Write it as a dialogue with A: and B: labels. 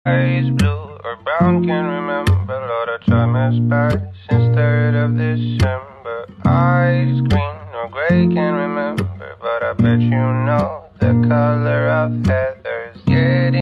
A: Eyes blue or brown, can't remember. Lord, I try my best since 3rd of December. Eyes green or gray, can't remember. But I bet you know the color of heather's getting